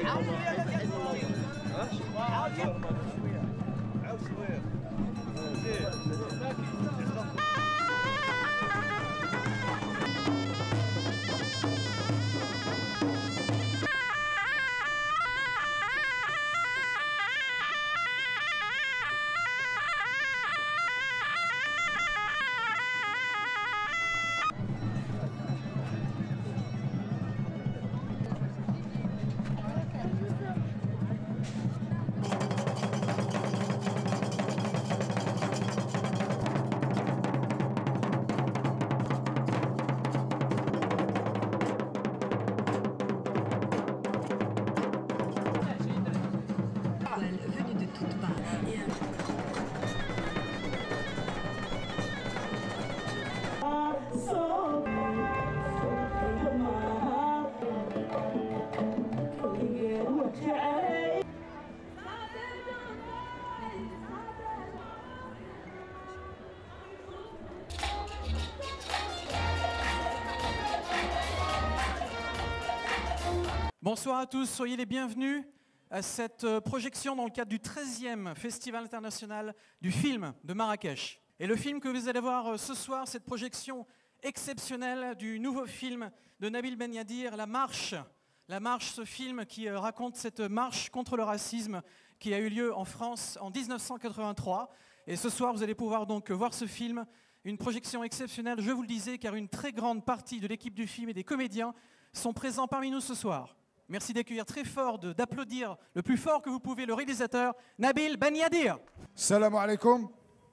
Bonsoir à tous, soyez les bienvenus à cette projection dans le cadre du 13e Festival international du film de Marrakech. Et le film que vous allez voir ce soir, cette projection exceptionnelle du nouveau film de Nabil Ben Yadir, La Marche. La Marche, ce film qui raconte cette marche contre le racisme qui a eu lieu en France en 1983. Et ce soir, vous allez pouvoir donc voir ce film, une projection exceptionnelle, je vous le disais, car une très grande partie de l'équipe du film et des comédiens sont présents parmi nous ce soir. Merci d'accueillir très fort, d'applaudir le plus fort que vous pouvez le réalisateur Nabil Ben Yadir. Salam alaikum.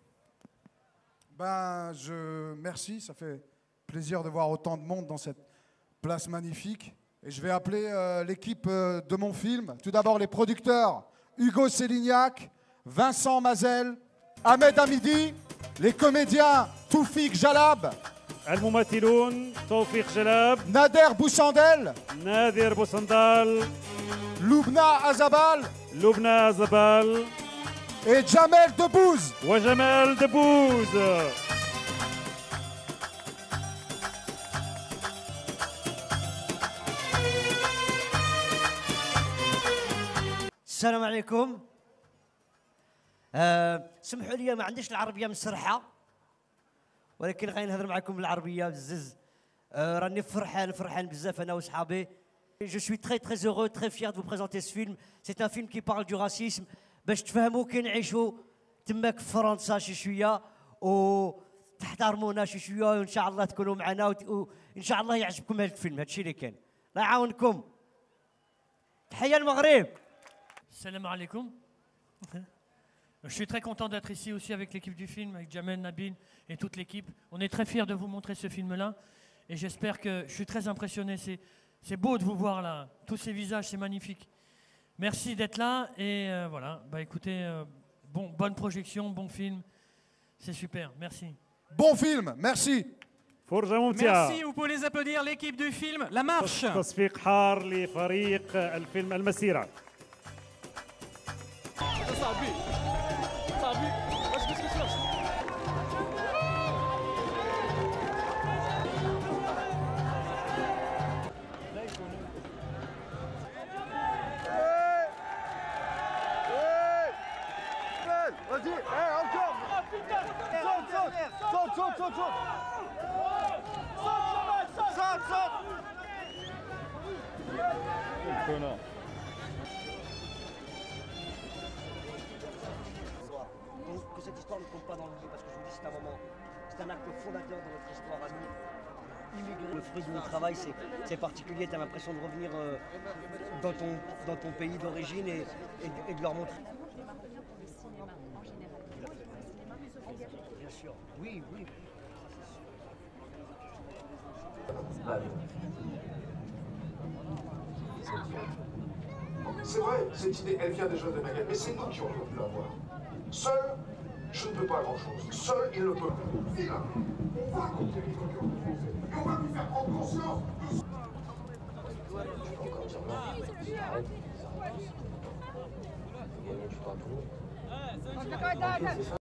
Merci, ça fait plaisir de voir autant de monde dans cette place magnifique. Et je vais appeler l'équipe de mon film. Tout d'abord les producteurs, Hugo Sélignac, Vincent Mazel, Ahmed Hamidi, les comédiens Toufik Jalab, الممثلون توفيق جلاب Nader Boussandel, نادر بوصندال Loubna Azabal لبنى زبال et Jamel Debbouze. وجمال دبوز. السلام عليكم. سمحوا لي ما عنديش العربيه مسرحه ولكن غادي نهضر معكم بالعربيه بزز. راني فرحان بزاف انا وصحابي. Je suis très heureux, très fier de vous présenter ce film. C'est un film qui parle du racisme باش تفهموا كي نعيشوا تماك في فرنسا شي شويه وتحترمونا شي شويه وان شاء الله تكونوا معنا وان شاء الله يعجبكم هذا الفيلم. هذا الشيء اللي كان. الله يعاونكم. تحيه المغرب. Salam alaikum. Je suis très content d'être ici aussi avec l'équipe du film, avec Jamel, Nabil et toute l'équipe. On est très fiers de vous montrer ce film-là et j'espère que je suis très impressionné. C'est beau de vous voir là, tous ces visages, c'est magnifique. Merci d'être là et voilà. Bah écoutez, bonne projection, bon film, c'est super. Merci. Bon film, merci. فرجة ممتعة. Merci, vous pouvez les applaudir, l'équipe du film La Marche. تصفيق حار لفريق الفيلم المسيرة. Donc que cette histoire ne tombe pas dans l'oubli parce que je vous dis c'est un moment, c'est un acte fondateur de notre histoire à nous. Immigrés. Le fruit de mon travail c'est particulier, tu as l'impression de revenir dans ton pays d'origine et de leur montrer. Bien sûr, oui. C'est vrai, cette idée, elle vient déjà de Magal, mais c'est nous qui aurions pu l'avoir. Seul, je ne peux pas grand-chose. Seul, il ne peut pas. On va conquérir le cœur du Français. Et on va lui faire prendre conscience de ce... Tu peux encore dire non. Arrête.